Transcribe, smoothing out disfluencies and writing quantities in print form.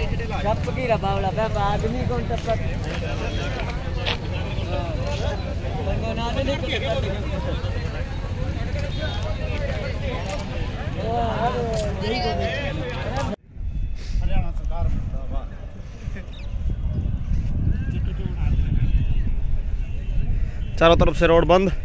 टप की रहा बावला पे आदमी कौन टप हरियाणा सरकार चारों तरफ से रोड बंद।